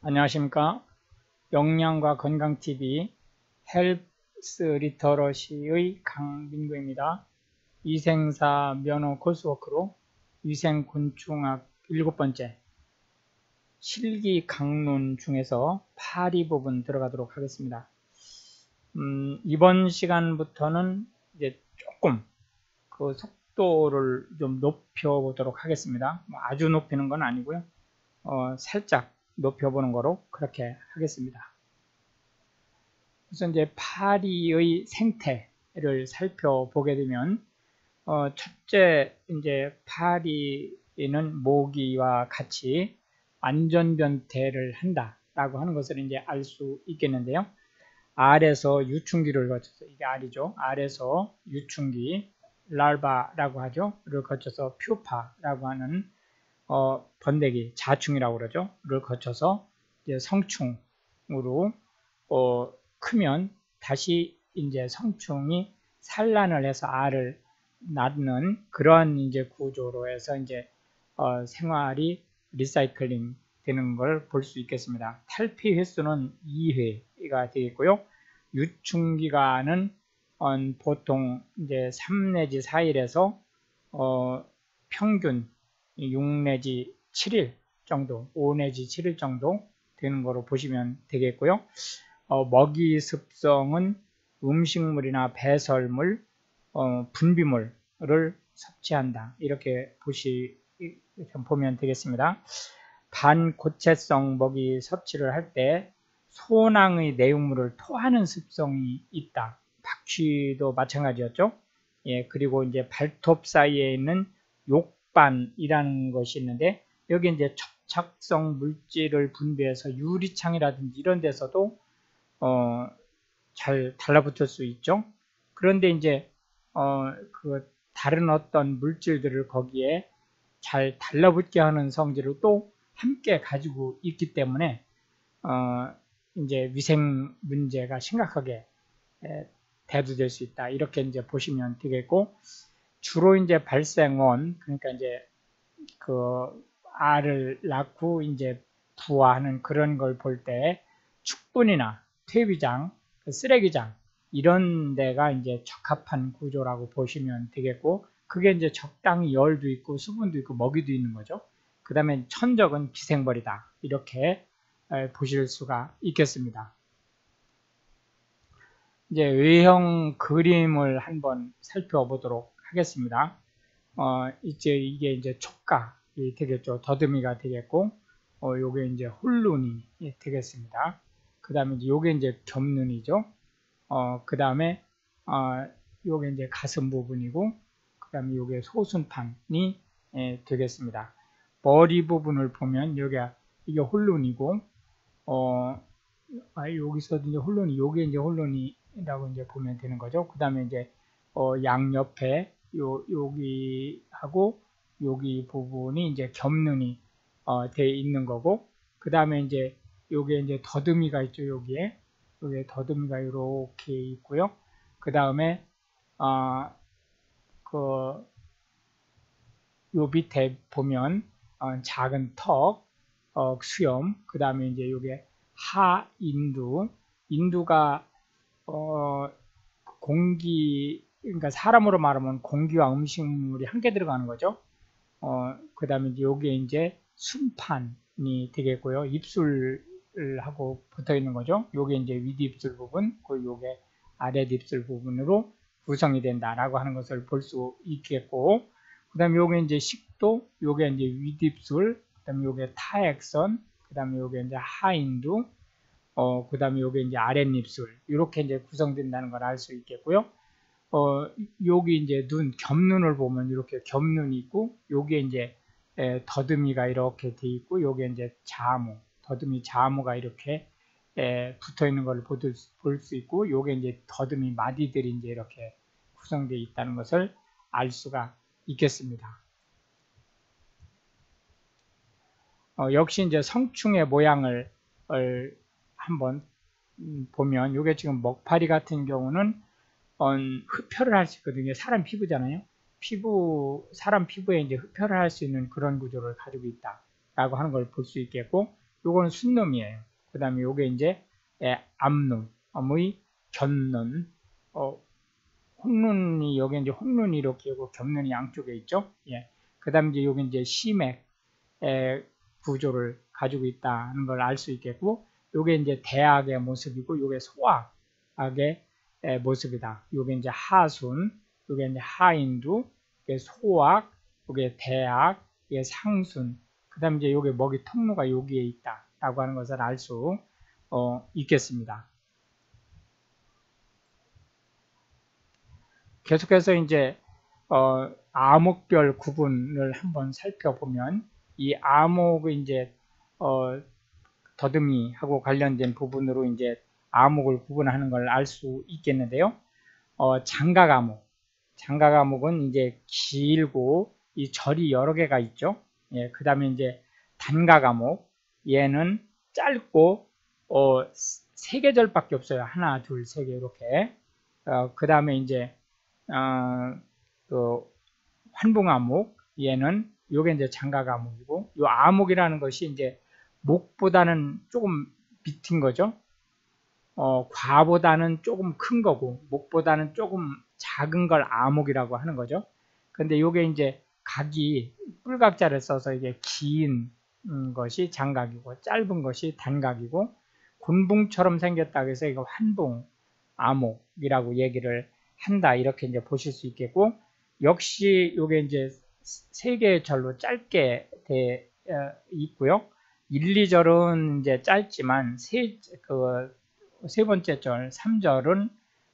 안녕하십니까. 영양과 건강TV 헬스 리터러시의 강민구입니다. 위생사 면허 코스워크로 위생곤충학 7번째 실기 강론 중에서 파리 부분 들어가도록 하겠습니다. 이번 시간부터는 이제 조금 그 속도를 좀 높여보도록 하겠습니다. 아주 높이는 건 아니고요. 살짝 높여보는 거로 그렇게 하겠습니다. 그래서 이제 파리의 생태를 살펴보게 되면, 첫째, 이제 파리는 모기와 같이 안전변태를 한다라고 하는 것을 이제 알 수 있겠는데요. 알에서 유충기를 거쳐서, 이게 알이죠. 알에서 유충기, larva라고 하죠.를 거쳐서 퓨파라고 하는 번데기, 자충이라고 그러죠. 를 거쳐서 이제 성충으로 크면 다시 이제 성충이 산란을 해서 알을 낳는 그런 이제 구조로 해서 이제 생활이 리사이클링 되는 걸 볼 수 있겠습니다. 탈피 횟수는 2회가 되겠고요. 유충기간은 보통 이제 3 내지 4일에서 평균 6 내지 7일 정도, 5 내지 7일 정도 되는 거로 보시면 되겠고요. 먹이 습성은 음식물이나 배설물, 분비물을 섭취한다. 이렇게 보면 되겠습니다. 반고체성 먹이 섭취를 할 때 소낭의 내용물을 토하는 습성이 있다. 바퀴도 마찬가지였죠. 예, 그리고 이제 발톱 사이에 있는 욕반이라는 것이 있는데, 여기 이제 접착성 물질을 분비해서 유리창이라든지 이런 데서도 잘 달라붙을 수 있죠. 그런데 이제 그 다른 어떤 물질들을 거기에 잘 달라붙게 하는 성질을 또 함께 가지고 있기 때문에 이제 위생 문제가 심각하게 대두될 수 있다. 이렇게 이제 보시면 되겠고, 주로 이제 발생원, 그러니까 이제 그 알을 낳고 이제 부화하는 그런 걸 볼 때 축분이나 퇴비장, 쓰레기장 이런 데가 이제 적합한 구조라고 보시면 되겠고, 그게 이제 적당히 열도 있고 수분도 있고 먹이도 있는 거죠. 그 다음에 천적은 기생벌이다. 이렇게 보실 수가 있겠습니다. 이제 외형 그림을 한번 살펴보도록 하겠습니다. 이게 이제 촉각이 되겠죠. 더듬이가 되겠고, 요게 이제 홀눈이 되겠습니다. 그 다음에 요게 이제 겹눈이죠. 그 다음에, 요게 이제 가슴 부분이고, 그 다음에 요게 소순판이 되겠습니다. 머리 부분을 보면, 이게 홀눈이고, 여기서도 이제 홀눈이, 요게 이제 홀눈이라고 이제 보면 되는 거죠. 그 다음에 이제, 양옆에, 여기하고, 여기 부분이 이제 겹눈이, 되어 있는 거고, 그 다음에 이제, 요게 이제 더듬이가 있죠, 여기에. 여기에 더듬이가 이렇게 있고요. 그 다음에, 요 밑에 보면, 작은 턱, 수염, 그 다음에 이제 요게 하인두, 인두가, 그러니까 사람으로 말하면 공기와 음식물이 함께 들어가는 거죠. 그 다음에 이제 요게 이제 순판이 되겠고요. 입술하고 붙어 있는 거죠. 요게 이제 윗입술 부분, 그리고 요게 아랫입술 부분으로 구성이 된다라고 하는 것을 볼 수 있겠고, 그 다음에 요게 이제 식도, 요게 이제 윗입술, 그 다음에 요게 타액선, 그 다음에 요게 이제 하인두, 그 다음에 요게 이제 아랫입술, 이렇게 이제 구성된다는 걸 알 수 있겠고요. 여기 이제 겹눈을 보면 이렇게 겹눈이 있고, 요게 이제 더듬이가 이렇게 돼 있고, 요게 이제 자무, 더듬이 자무가 이렇게 붙어 있는 걸 볼 수 있고, 요게 이제 더듬이 마디들이 이제 이렇게 구성되어 있다는 것을 알 수가 있겠습니다. 역시 이제 성충의 모양을 한번 보면, 요게 지금 먹파리 같은 경우는 흡혈을 할 수 있거든요. 사람 피부잖아요. 사람 피부에 이제 흡혈을 할 수 있는 그런 구조를 가지고 있다라고 하는 걸 볼 수 있겠고, 요거는 순놈이에요. 그 다음에 요게 이제 암눈의 견눈, 홍눈이 여기 이제 홍눈이 이렇게 있고 겹눈이 양쪽에 있죠. 예. 그 다음에 이제 여기 이제 시맥 구조를 가지고 있다는 걸 알 수 있겠고, 요게 이제 대악의 모습이고, 요게 소악의 모습이다. 요게 이제 하순, 요게 이제 하인두, 요게 소악, 요게 대악, 요게 상순, 그 다음에 이제 요게 먹이 통로가 여기에 있다라고 하는 것을 알 수 있겠습니다. 계속해서 이제 암흑별 구분을 한번 살펴보면, 이 암흑의 이제 더듬이하고 관련된 부분으로 이제 암흑을 구분하는 걸 알 수 있겠는데요. 장가암흑은 이제 길고 이 절이 여러 개가 있죠. 예, 그 다음에 이제 단가암흑, 얘는 짧고 세 계절밖에 없어요. 하나, 둘, 세 개 이렇게. 그 다음에 이제 그 환붕암흑, 얘는 요게 이제 장가암흑이고, 요 암흑이라는 것이 이제 목보다는 조금 밑인 거죠. 과보다는 조금 큰 거고, 목보다는 조금 작은 걸 암흑이라고 하는 거죠. 근데 요게 이제 각이 뿔각자를 써서 이게 긴 것이 장각이고, 짧은 것이 단각이고, 곤붕처럼 생겼다고 해서 이거 환붕, 암흑이라고 얘기를 한다. 이렇게 이제 보실 수 있겠고, 역시 요게 이제 세 개의 절로 짧게 돼 있고요. 1, 2절은 이제 짧지만 세 번째 절, 3절은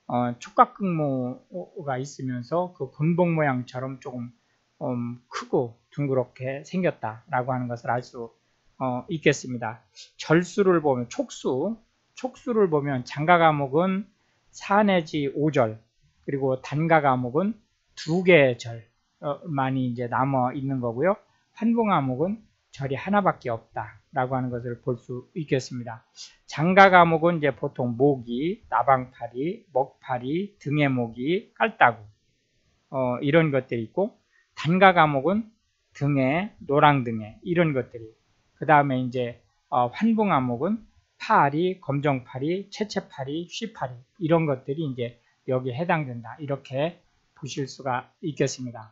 촉각극무가 있으면서 그 곤봉 모양처럼 조금 크고 둥그렇게 생겼다라고 하는 것을 알 수 있겠습니다. 절수를 보면 촉수를 보면 장가암흑은 4 내지 5절, 그리고 단가암흑은 2개의 절만이 이제 남아 있는 거고요. 환붕암흑은 절이 하나밖에 없다라고 하는 것을 볼 수 있겠습니다. 장가암흑은 이제 보통 모기, 나방파리, 먹파리, 등의 모기, 깔따구 이런 것들이 있고, 단가암흑은 등에, 노랑등에 이런 것들이. 그 다음에 이제 환붕암흑은 파리, 검정파리, 채채파리, 쉬파리 이런 것들이 이제 여기에 해당된다. 이렇게 보실 수가 있겠습니다.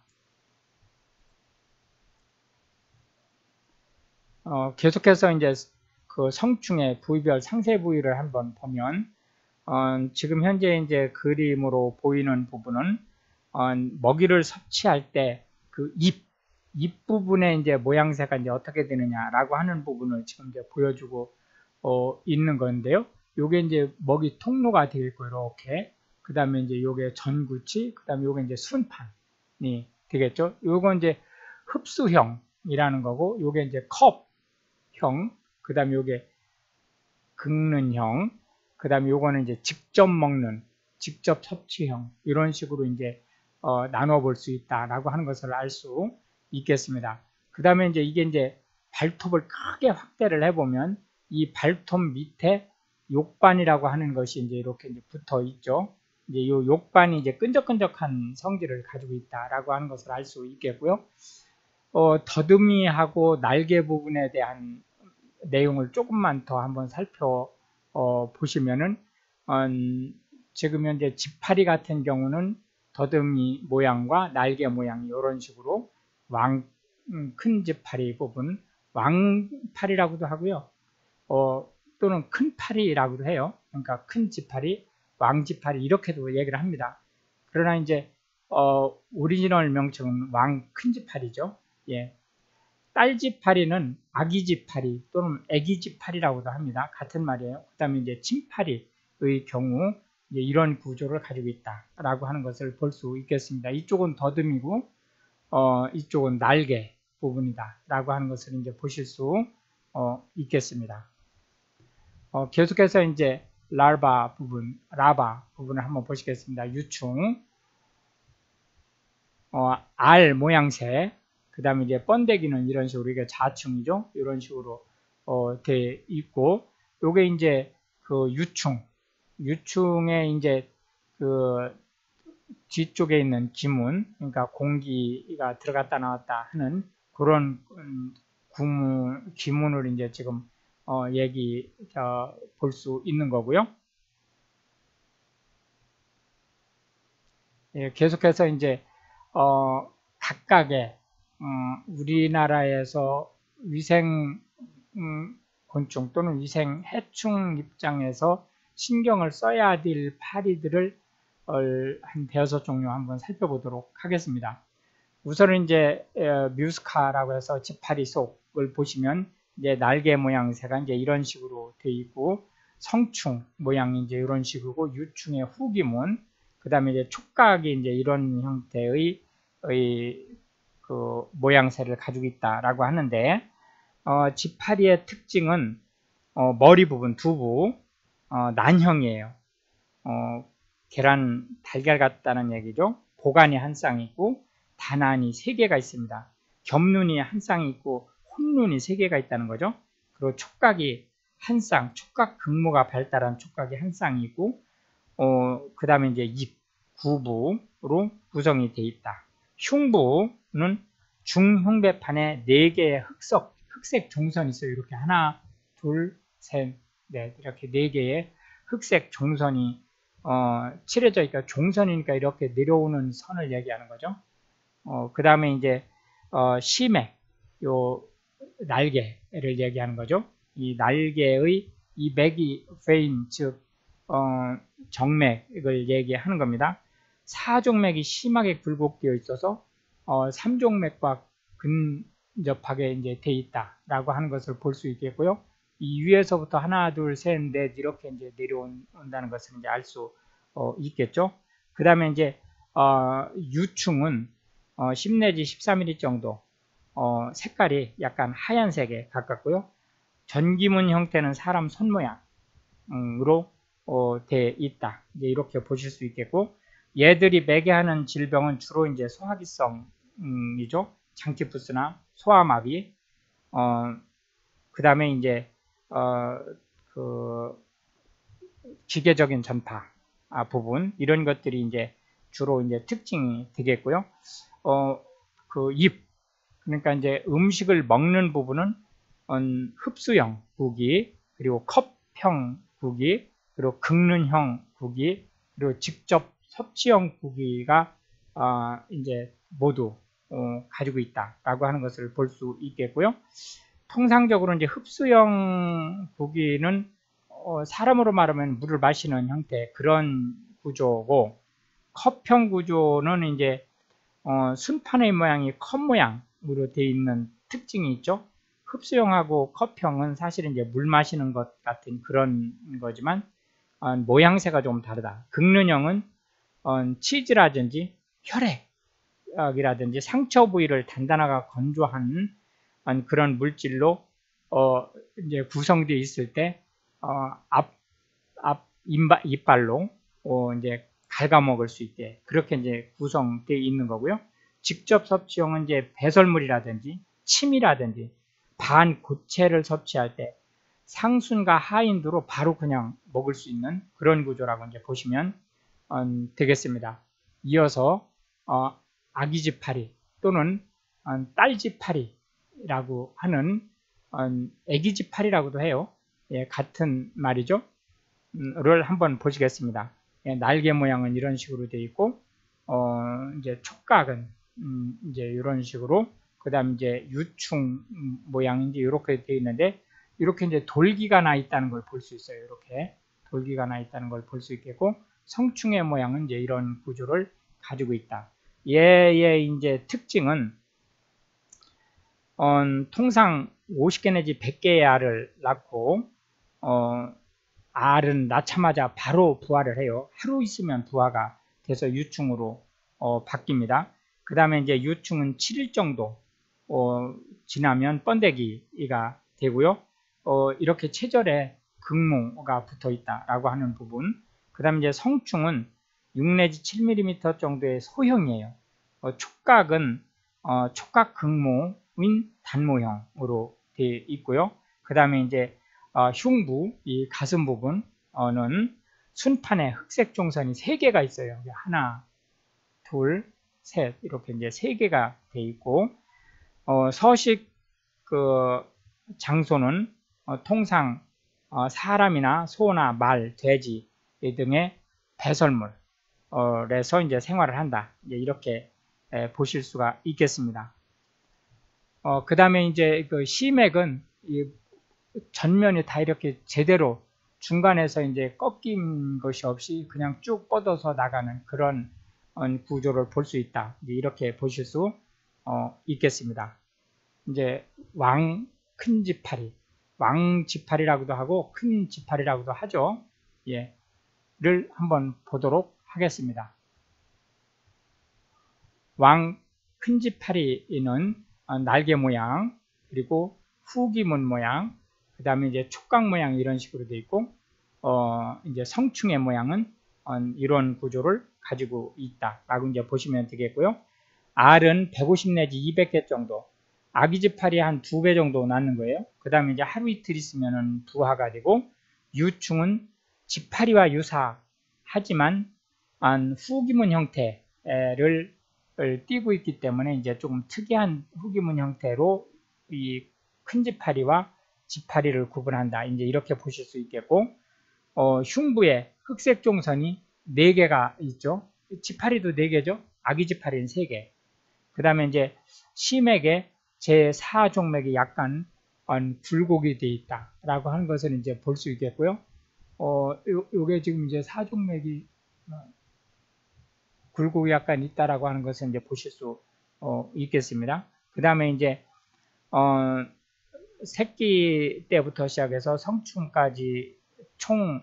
계속해서 이제 그 성충의 부위별 상세 부위를 한번 보면, 지금 현재 이제 그림으로 보이는 부분은 먹이를 섭취할 때 그 입 부분의 이제 모양새가 이제 어떻게 되느냐라고 하는 부분을 지금 이제 보여주고 있는 건데요. 요게 이제 먹이 통로가 되어 있고, 이렇게. 그 다음에 이제 요게 전구치, 그 다음에 요게 이제 순판이 되겠죠. 요거 이제 흡수형이라는 거고, 요게 이제 컵형, 그 다음에 요게 긁는형, 그 다음에 요거는 이제 직접 먹는, 직접 섭취형, 이런 식으로 이제 나눠 볼 수 있다라고 하는 것을 알 수 있겠습니다. 그 다음에 이제 이게 이제 발톱을 크게 확대를 해보면, 이 발톱 밑에 욕반이라고 하는 것이 이제 이렇게 이제 붙어 있죠. 이제 이 욕반이 이제 끈적끈적한 성질을 가지고 있다라고 하는 것을 알 수 있겠고요. 더듬이하고 날개 부분에 대한 내용을 조금만 더 한번 살펴보시면은, 지금 현재 지파리 같은 경우는 더듬이 모양과 날개 모양이 이런 식으로 큰 지파리 부분, 왕파리라고도 하고요. 또는 큰 파리라고도 해요. 그러니까 큰 지파리, 왕지파리 이렇게도 얘기를 합니다. 그러나 이제 오리지널 명칭은 큰 지파리죠. 예. 딸지파리는 아기지파리 또는 애기지파리라고도 합니다. 같은 말이에요. 그 다음에 이제 침파리의 경우 이제 이런 구조를 가지고 있다라고 하는 것을 볼 수 있겠습니다. 이쪽은 더듬이고 이쪽은 날개 부분이다라고 하는 것을 이제 보실 수 있겠습니다. 계속해서 이제 라바 부분을 한번 보시겠습니다. 유충, 알 모양새, 그 다음에 이제 번데기는 이런 식으로, 이게 자충이죠. 이런 식으로 돼 있고, 요게 이제 그 유충의 이제 그 뒤쪽에 있는 기문, 그러니까 공기가 들어갔다 나왔다 하는 그런 기문을 이제 지금 볼 수 있는 거고요. 예, 계속해서 이제 각각의 우리나라에서 위생 곤충 또는 위생 해충 입장에서 신경을 써야 될 파리들을 한 대여섯 종류 한번 살펴보도록 하겠습니다. 우선은 이제 뮤스카라고 해서 지파리 속을 보시면 이제 날개 모양새가 이제 이런 식으로 되어 있고, 성충 모양이 이제 이런 식이고, 유충의 후기문, 그 다음에 이제 촉각이 이제 이런 형태의 그 모양새를 가지고 있다라고 하는데, 지파리의 특징은 머리 부분, 두부, 난형이에요. 계란 달걀 같다는 얘기죠. 보관이 한 쌍 있고 단안이 3개가 있습니다. 겹눈이 한 쌍이 있고 혼눈이 3개가 있다는 거죠. 그리고 촉각이 한 쌍, 촉각 극모가 발달한 촉각이 한 쌍이 있고, 그 다음에 이제 입, 구부로 구성이 되어 있다. 흉부는 중흉배판에 4개의 흑색 종선이 있어요. 이렇게 하나, 둘, 셋, 넷, 이렇게 4개의 흑색 종선이 칠해져 있으니까 종선이니까 이렇게 내려오는 선을 얘기하는 거죠. 그 다음에 이제 심액, 요 날개를 얘기하는 거죠. 이 날개의 이 맥이 베인, 즉 정맥을 얘기하는 겁니다. 사종맥이 심하게 굴곡되어 있어서 삼종맥과 근접하게 이제 돼 있다라고 하는 것을 볼 수 있겠고요. 이 위에서부터 하나, 둘, 셋, 넷 이렇게 이제 내려온다는 것을 이제 알 수 있겠죠. 그 다음에 이제 유충은 10 내지 13mm 정도 색깔이 약간 하얀색에 가깝고요. 전기문 형태는 사람 손 모양으로 되어 있다. 이제 이렇게 보실 수 있겠고, 얘들이 매개하는 질병은 주로 이제 소화기성이죠. 장티푸스나 소아마비. 그 다음에 이제 그 기계적인 전파 부분, 이런 것들이 이제 주로 이제 특징이 되겠고요. 그 입, 그러니까 이제 음식을 먹는 부분은 흡수형 구기, 그리고 컵형 구기, 그리고 긁는형 구기, 그리고 직접 섭취형 구기가 이제 모두 가지고 있다라고 하는 것을 볼 수 있겠고요. 통상적으로 이제 흡수형 구기는 사람으로 말하면 물을 마시는 형태, 그런 구조고, 컵형 구조는 이제 순판의 모양이 컵 모양으로 되어 있는 특징이 있죠. 흡수형하고 컵형은 사실은 이제 물 마시는 것 같은 그런 거지만 모양새가 좀 다르다. 긁는형은 치즈라든지 혈액이라든지 상처 부위를 단단하고 건조한 그런 물질로 이제 구성되어 있을 때 이빨로 이제 갉아먹을 수 있게 그렇게 이제 구성되어 있는 거고요. 직접 섭취용은 이제 배설물이라든지 침이라든지 반고체를 섭취할 때 상순과 하인도로 바로 그냥 먹을 수 있는 그런 구조라고 이제 보시면 되겠습니다. 이어서 아기지파리 또는 딸지파리라고 하는 애기지파리라고도 해요. 예, 같은 말이죠. 를 한번 보시겠습니다. 예, 날개 모양은 이런 식으로 되어 있고, 이제 촉각은 이제 이런 식으로, 그 다음 이제 유충 모양인지 이렇게 되어 있는데, 이렇게 이제 돌기가 나 있다는 걸 볼 수 있어요. 이렇게 돌기가 나 있다는 걸 볼 수 있겠고, 성충의 모양은 이제 이런 구조를 가지고 있다. 얘의 이제 특징은 통상 50개 내지 100개의 알을 낳고 알은 낳자마자 바로 부화를 해요. 하루 있으면 부화가 돼서 유충으로 바뀝니다. 그 다음에 이제 유충은 7일 정도 지나면 번데기가 되고요. 이렇게 체절에 극모가 붙어 있다라고 하는 부분. 그 다음에 이제 성충은 6 내지 7mm 정도의 소형이에요. 촉각은 촉각 극모인 단모형으로 되어 있고요. 그 다음에 이제 흉부, 이 가슴 부분은 순판에 흑색 종선이 3개가 있어요. 하나, 둘, 셋 이렇게 이제 3개가 되어 있고, 서식 그 장소는 통상 사람이나 소나 말, 돼지 등의 배설물에서 이제 생활을 한다. 이제 이렇게 보실 수가 있겠습니다. 그 다음에 이제 그 시맥은 전면이 다 이렇게 제대로 중간에서 이제 꺾인 것이 없이 그냥 쭉 뻗어서 나가는 그런 구조를 볼 수 있다. 이렇게 보실 수 있겠습니다. 이제 큰 지파리, 왕지파리라고도 하고 큰 지파리라고도 하죠. 예, 를 한번 보도록 하겠습니다. 큰 지파리는 날개 모양, 그리고 후기문 모양, 그 다음에 이제 촉각 모양 이런 식으로 되어 있고, 이제 성충의 모양은 이런 구조를 가지고 있다라고 이제 보시면 되겠고요. 알은 150 내지 200개 정도, 아기지파리 한 2배 정도 낳는 거예요. 그 다음에 이제 하루 이틀 있으면은 부화가 되고, 유충은 지파리와 유사하지만 후기문 형태를 띠고 있기 때문에 이제 조금 특이한 후기문 형태로 이 큰 지파리와 지파리를 구분한다. 이제 이렇게 보실 수 있겠고, 흉부에 흑색 종선이 4개가 있죠. 지파리도 4개죠. 아기 지파리는 3개. 그 다음에 이제 심액에 제4종맥이 약간 굴곡이 되어 있다라고 하는 것을 이제 볼 수 있겠고요. 요게 지금 이제 4종맥이 굴곡이 약간 있다라고 하는 것을 이제 보실 수 있겠습니다. 그 다음에 이제 새끼 때부터 시작해서 성충까지 총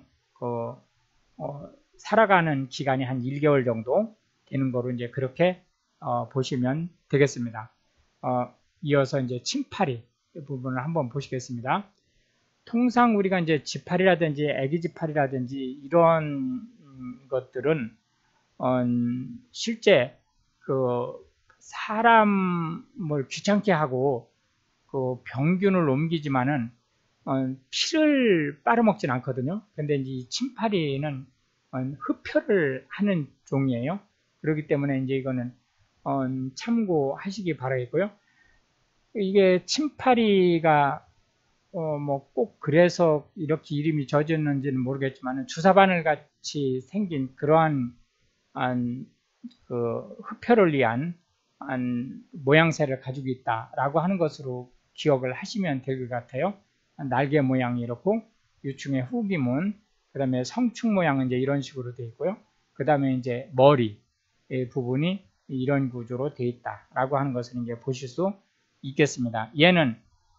살아가는 기간이 한 1개월 정도 되는 거로 이제 그렇게 보시면 되겠습니다. 이어서 이제 침파리 부분을 한번 보시겠습니다. 통상 우리가 이제 지파리라든지 애기지파리라든지 이런 것들은 실제 그 사람을 귀찮게 하고 그 병균을 옮기지만은 피를 빨아먹진 않거든요. 근데 이제 이 침파리는 흡혈을 하는 종이에요. 그렇기 때문에 이제 이거는 참고하시기 바라겠고요. 이게 침파리가 뭐 꼭 그래서 이렇게 이름이 져졌는지는 모르겠지만 주사바늘 같이 생긴 그러한 그 흡혈을 위한 모양새를 가지고 있다라고 하는 것으로 기억을 하시면 될 것 같아요. 날개 모양이 이렇고 유충의 후기문, 그 다음에 성충 모양은 이제 이런 식으로 되어 있고요. 그 다음에 이제 머리 부분이 이런 구조로 되어 있다라고 하는 것을 이제 보실 수 있겠습니다. 얘는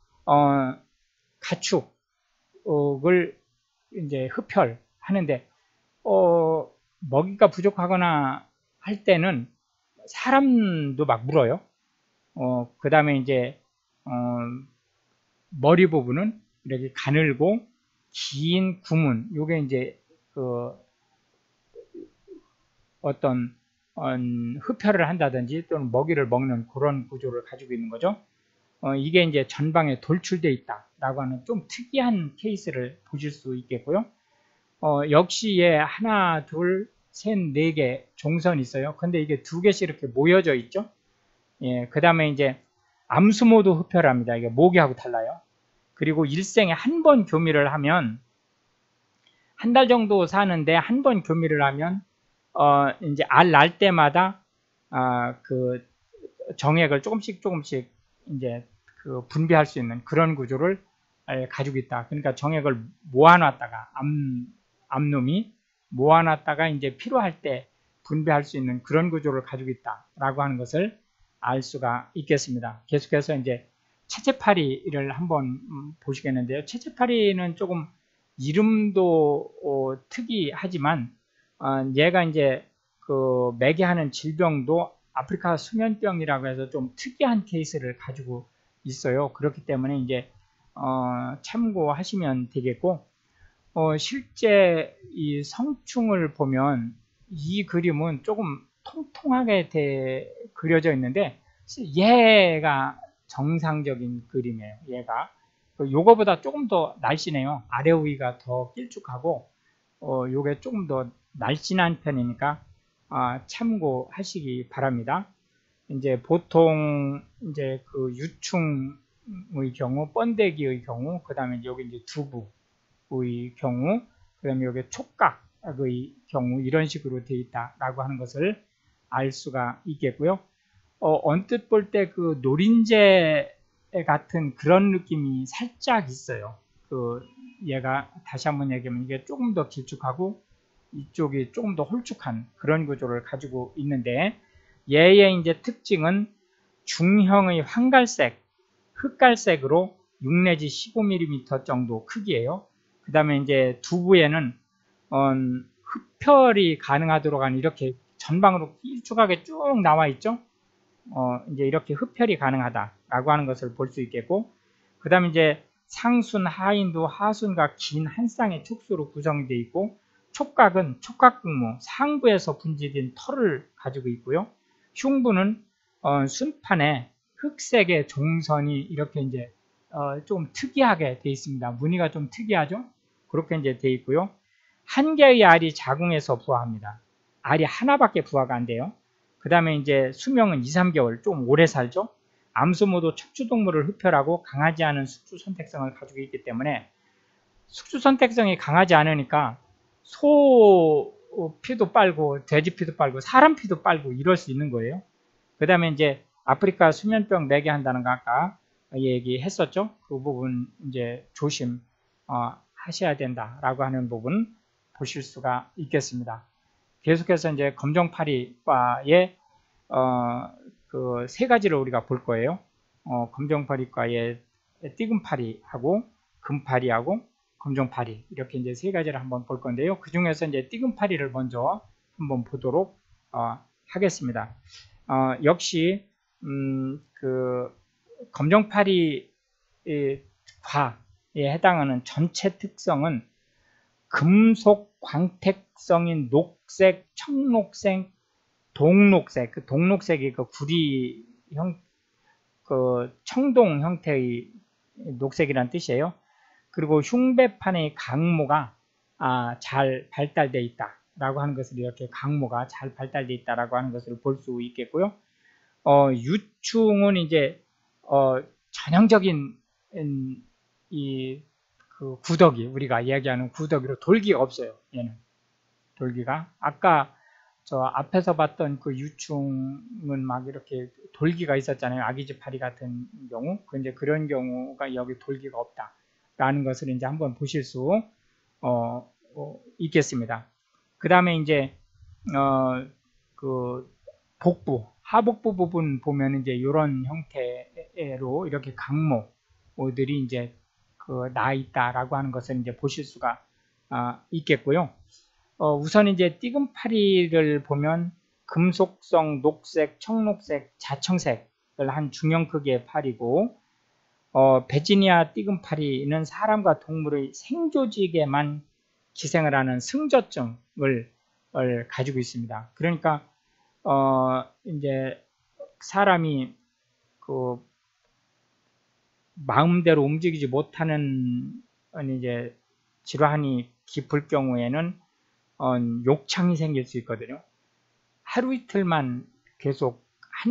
가축을 이제 흡혈하는데 먹이가 부족하거나 할 때는 사람도 막 물어요. 그 다음에 이제 머리 부분은 이렇게 가늘고 긴 구문, 요게 이제 그 어떤 흡혈을 한다든지 또는 먹이를 먹는 그런 구조를 가지고 있는 거죠. 이게 이제 전방에 돌출되어 있다라고 하는 좀 특이한 케이스를 보실 수 있겠고요. 역시 얘 하나, 둘, 셋, 4개 종선이 있어요. 근데 이게 2개씩 이렇게 모여져 있죠. 예, 그 다음에 이제 암수모도 흡혈합니다. 이게 모기하고 달라요. 그리고 일생에 한 번 교미를 하면 한 달 정도 사는데 한 번 교미를 하면 이제 알 날 때마다 그 정액을 조금씩 이제 그 분비할 수 있는 그런 구조를 가지고 있다. 그러니까 정액을 모아놨다가 암놈이 모아놨다가 이제 필요할 때 분비할 수 있는 그런 구조를 가지고 있다라고 하는 것을 알 수가 있겠습니다. 계속해서 이제 채채파리를 한번 보시겠는데요. 채채파리는 조금 이름도 특이하지만 얘가 이제 그 매개하는 질병도 아프리카 수면병이라고 해서 좀 특이한 케이스를 가지고 있어요. 그렇기 때문에 이제 참고하시면 되겠고, 실제 이 성충을 보면 이 그림은 조금 통통하게 그려져 있는데 얘가 정상적인 그림이에요. 얘가 요거보다 조금 더 날씬해요. 아래 위가 더 길쭉하고 요게 조금 더 날씬한 편이니까 참고하시기 바랍니다. 이제 보통 이제 그 유충 경우, 번데기의 경우, 그 다음에 여기 이제 두부의 경우, 그 다음에 여기 촉각의 경우, 이런 식으로 되어 있다라고 하는 것을 알 수가 있겠고요. 언뜻 볼 때 그 노린재 같은 그런 느낌이 살짝 있어요. 얘가 다시 한번 얘기하면 이게 조금 더 길쭉하고 이쪽이 조금 더 홀쭉한 그런 구조를 가지고 있는데, 얘의 이제 특징은 중형의 황갈색, 흑갈색으로 6 내지 15mm 정도 크기예요. 그 다음에 이제 두부에는 흡혈이 가능하도록 한 이렇게 전방으로 길쭉하게 쭉 나와 있죠. 이제 이렇게 흡혈이 가능하다라고 하는 것을 볼 수 있겠고, 그 다음에 이제 상순, 하인도, 하순과 긴 한 쌍의 촉수로 구성되어 있고, 촉각은 촉각극무, 상부에서 분지된 털을 가지고 있고요. 흉부는 순판에 흑색의 종선이 이렇게 이제 좀 특이하게 되어 있습니다. 무늬가 좀 특이하죠? 그렇게 이제 되어 있고요. 한 개의 알이 자궁에서 부화합니다. 알이 하나밖에 부화가 안 돼요. 그 다음에 이제 수명은 2, 3개월, 좀 오래 살죠. 암수모도 척추동물을 흡혈하고 강하지 않은 숙주 선택성을 가지고 있기 때문에, 숙주 선택성이 강하지 않으니까 소 피도 빨고 돼지 피도 빨고 사람 피도 빨고 이럴 수 있는 거예요. 그 다음에 이제 아프리카 수면병 매개한다는 거 아까 얘기했었죠. 그 부분 이제 조심 하셔야 된다라고 하는 부분 보실 수가 있겠습니다. 계속해서 이제 검정파리과의 그 세 가지를 우리가 볼 거예요. 검정파리과의 띠금파리하고 금파리하고 검정파리, 이렇게 이제 세 가지를 한번 볼 건데요. 그 중에서 이제 띠금파리를 먼저 한번 보도록 하겠습니다. 역시 그 검정파리과에 해당하는 전체 특성은 금속 광택성인 녹색, 청록색, 동록색, 그 동록색이 그 구리형, 그 청동 형태의 녹색이란 뜻이에요. 그리고 흉배판의 강모가 잘 발달되어 있다라고 하는 것을, 이렇게 강모가 잘 발달되어 있다라고 하는 것을 볼 수 있겠고요. 유충은 이제 전형적인 그 구더기, 우리가 이야기하는 구더기로 돌기가 없어요. 얘는 돌기가, 아까 저 앞에서 봤던 그 유충은 막 이렇게 돌기가 있었잖아요. 아기지파리 같은 경우. 근데 그런 경우가 여기 돌기가 없다라는 것을 이제 한번 보실 수 있겠습니다. 그 다음에 이제 그 복부, 하복부 부분 보면 이제 이런 형태로 이렇게 강모들이 이제 나 있다라고 하는 것을 이제 보실 수가 있겠고요. 우선 이제 띠금파리를 보면 금속성, 녹색, 청록색, 자청색을 한 중형 크기의 파리고, 베지니아 띠금파리는 사람과 동물의 생조직에만 기생을 하는 승저증을 가지고 있습니다. 그러니까 이제 사람이 그 마음대로 움직이지 못하는 이제 질환이 깊을 경우에는 욕창이 생길 수 있거든요. 하루 이틀만 계속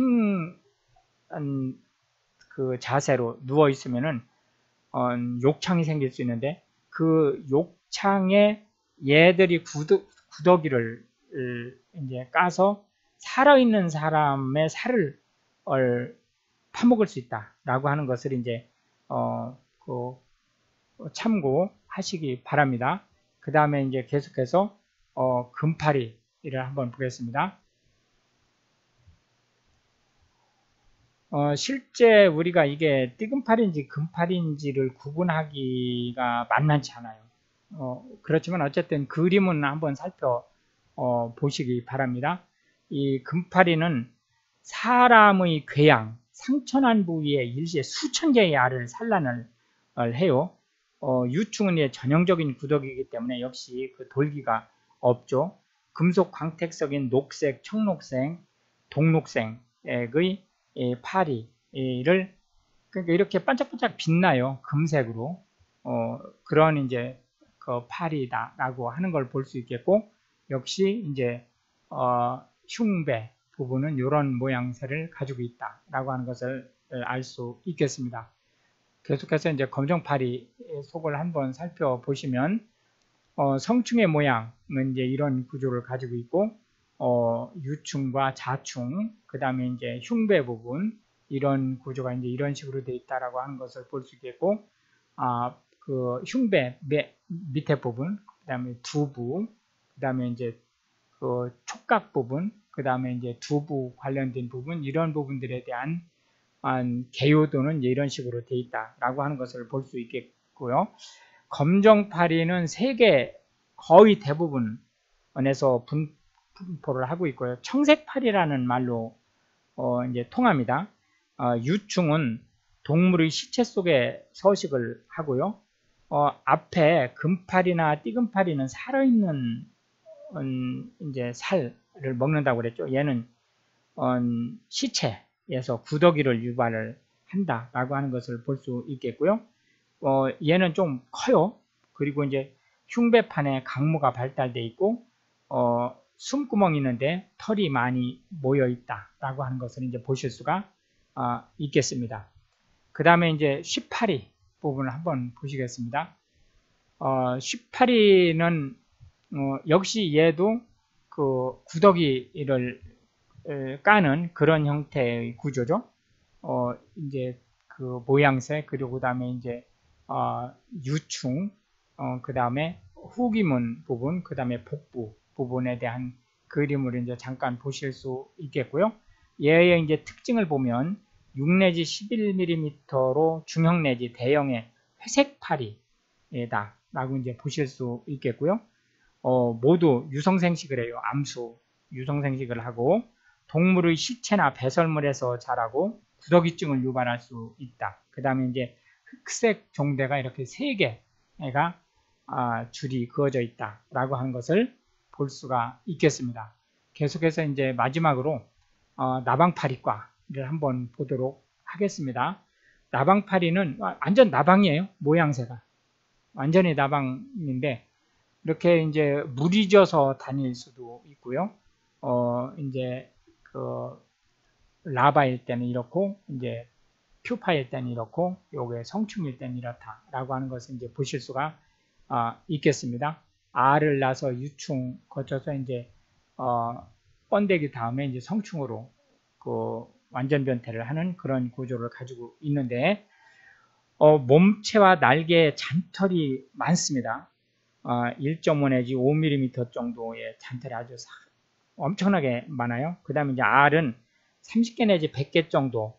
그 자세로 누워 있으면은 욕창이 생길 수 있는데, 그 욕창에 얘들이 구더기를 이제 까서 살아있는 사람의 살을 파먹을 수 있다라고 하는 것을 이제 참고하시기 바랍니다. 그 다음에 이제 계속해서 금파리를 한번 보겠습니다. 실제 우리가 이게 띠금파리인지 금파리인지를 구분하기가 만만치 않아요. 그렇지만 어쨌든 그림은 한번 살펴보시기 바랍니다. 이 금파리는 사람의 궤양, 상처난 부위에 일시에 수천 개의 알을 산란을 해요. 유충은 전형적인 구더기이기 때문에 역시 그 돌기가 없죠. 금속 광택성인 녹색, 청록색, 동록색의 파리를, 그러니까 이렇게 반짝반짝 빛나요. 금색으로. 그런 이제 그 파리다라고 하는 걸 볼 수 있겠고, 역시 이제 흉배 부분은 이런 모양새를 가지고 있다라고 하는 것을 알 수 있겠습니다. 계속해서 이제 검정파리 속을 한번 살펴보시면 성충의 모양은 이제 이런 구조를 가지고 있고 유충과 자충, 그 다음에 이제 흉배 부분 이런 구조가 이제 이런 식으로 되어 있다라고 하는 것을 볼 수 있겠고, 그 흉배 밑에 부분, 그 다음에 두부, 그 다음에 이제 그 촉각 부분, 그 다음에 이제 두부 관련된 부분, 이런 부분들에 대한 개요도는 이제 이런 식으로 되어 있다라고 하는 것을 볼 수 있겠고요. 검정파리는 세계 거의 대부분에서 분포를 하고 있고요. 청색파리라는 말로 이제 통합니다. 유충은 동물의 시체 속에 서식을 하고요. 앞에 금파리나 띠금파리는 살아있는 이제 살을 먹는다고 그랬죠. 얘는 시체에서 구더기를 유발을 한다라고 하는 것을 볼 수 있겠고요. 얘는 좀 커요. 그리고 이제 흉배판에 강모가 발달되어 있고, 숨구멍이 있는데 털이 많이 모여 있다라고 하는 것을 이제 보실 수가 있겠습니다. 그 다음에 이제 쉬파리 부분을 한번 보시겠습니다. 쉬파리는 역시 얘도 그 구더기를 까는 그런 형태의 구조죠. 이제 그 모양새, 그리고 그 다음에 이제 유충, 그 다음에 후기문 부분, 그 다음에 복부 부분에 대한 그림을 이제 잠깐 보실 수 있겠고요. 얘의 이제 특징을 보면 6 내지 11mm로 중형 내지 대형의 회색파리다 라고 이제 보실 수 있겠고요. 모두 유성생식을 해요. 암수 유성생식을 하고, 동물의 시체나 배설물에서 자라고 구더기증을 유발할 수 있다. 그 다음에 이제 흑색 종대가 이렇게 3개가 줄이 그어져 있다라고 하는 것을 볼 수가 있겠습니다. 계속해서 이제 마지막으로 나방파리과를 한번 보도록 하겠습니다. 나방파리는 완전 나방이에요. 모양새가 완전히 나방인데 이렇게 이제 물이 져서 다닐 수도 있고요. 이제 그 라바일 때는 이렇고, 이제 퓨파일 때는 이렇고, 요게 성충일 때는 이렇다라고 하는 것을 이제 보실 수가 있겠습니다. 알을 낳아서 유충 거쳐서 이제 번데기 다음에 이제 성충으로 그 완전 변태를 하는 그런 구조를 가지고 있는데, 몸체와 날개에 잔털이 많습니다. 1.5 내지 5mm 정도의 잔털이 아주 엄청나게 많아요. 그 다음에 이제 알은 30개 내지 100개 정도,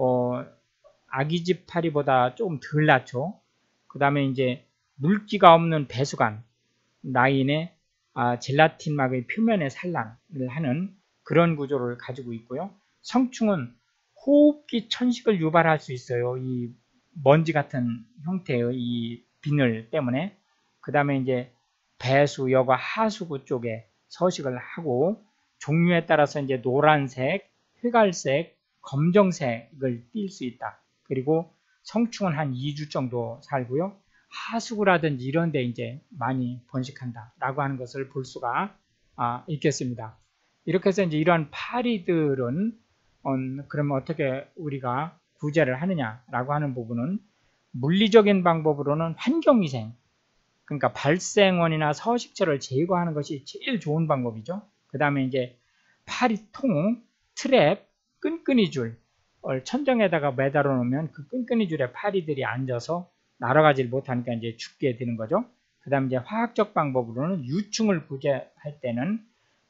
아기집 파리보다 조금 덜 낳죠. 그 다음에 이제 물기가 없는 배수관, 라인에 젤라틴막의 표면에 산란을 하는 그런 구조를 가지고 있고요. 성충은 호흡기 천식을 유발할 수 있어요. 이 먼지 같은 형태의 이 비늘 때문에. 그 다음에 이제 배수, 여과 하수구 쪽에 서식을 하고, 종류에 따라서 이제 노란색, 회갈색, 검정색을 띌 수 있다. 그리고 성충은 한 2주 정도 살고요. 하수구라든지 이런 데 이제 많이 번식한다 라고 하는 것을 볼 수가 있겠습니다. 이렇게 해서 이제 이러한 파리들은 그러면 어떻게 우리가 구제를 하느냐라고 하는 부분은, 물리적인 방법으로는 환경위생, 그러니까 발생원이나 서식처를 제거하는 것이 제일 좋은 방법이죠. 그 다음에 이제 파리통, 트랩, 끈끈이줄 천정에다가 매달아 놓으면 그 끈끈이줄에 파리들이 앉아서 날아가질 못하니까 이제 죽게 되는 거죠. 그 다음에 이제 화학적 방법으로는 유충을 구제할 때는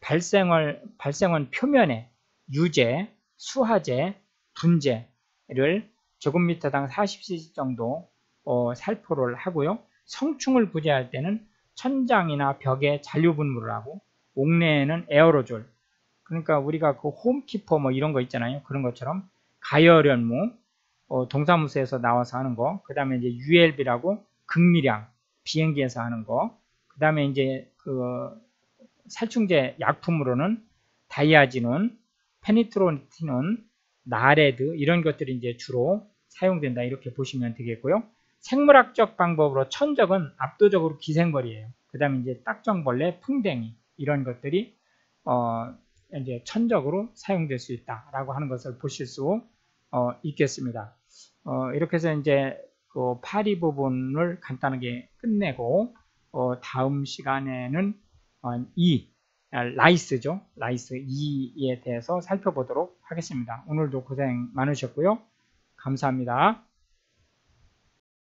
발생원 표면에 유제, 수하제, 분제를 제곱미터당 40cc 정도 살포를 하고요. 성충을 구제할 때는 천장이나 벽에 잔류분무를 하고, 옥내에는 에어로졸, 그러니까 우리가 그 홈키퍼 뭐 이런 거 있잖아요. 그런 것처럼 가열연무, 동사무소에서 나와서 하는 거, 그 다음에 이제 ULB라고 극미량, 비행기에서 하는 거, 그 다음에 이제 그 살충제 약품으로는 다이아진온, 페니트로틴온, 나레드 이런 것들이 이제 주로 사용된다 이렇게 보시면 되겠고요. 생물학적 방법으로 천적은 압도적으로 기생벌이에요. 그 다음에 이제 딱정벌레, 풍뎅이 이런 것들이 이제 천적으로 사용될 수 있다라고 하는 것을 보실 수 있겠습니다. 이렇게 해서 이제 그 파리 부분을 간단하게 끝내고 다음 시간에는 라이스죠. 라이스 2에 대해서 살펴보도록 하겠습니다. 오늘도 고생 많으셨고요. 감사합니다.